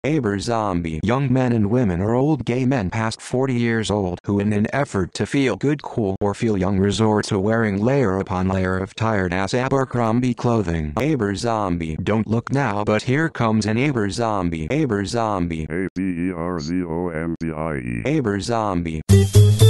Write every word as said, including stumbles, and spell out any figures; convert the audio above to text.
Aberzombie. Young men and women or old gay men past forty years old who in an effort to feel good, cool, or feel young resort to wearing layer upon layer of tired-ass Abercrombie clothing. Aberzombie. Don't look now, but here comes an Aberzombie. Aberzombie. A B E R Z O M B I E. Aberzombie.